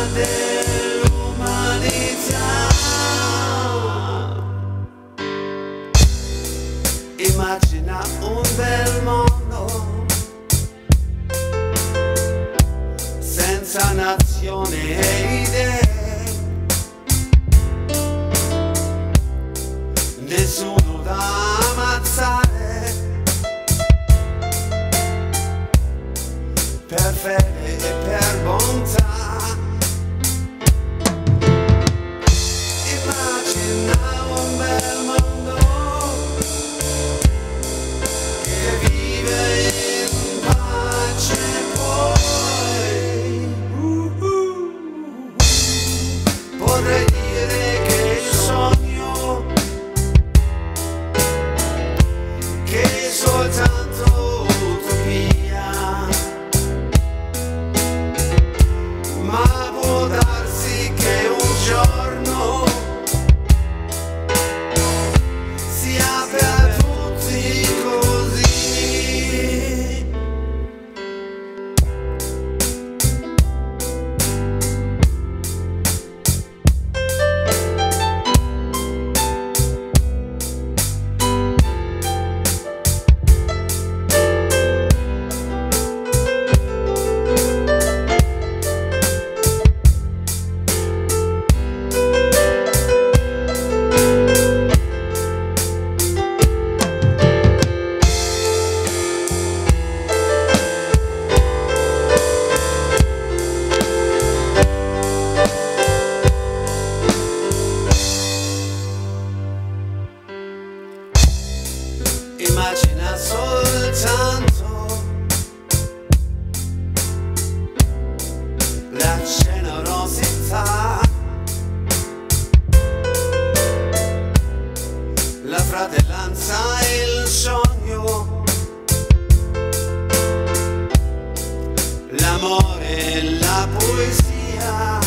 dell'umanità. Immagina un bel mondo senza nazione e idee, nessuno da ammazzare per fede e per bontà. Immagina un bel mondo che vive in pace, poi potrei dire che il sogno, che è soltanto utopia, ma può darsi che un giorno sia per tutti così. Immagina soltanto la generosità, la fratellanza e il sogno, l'amore e la poesia.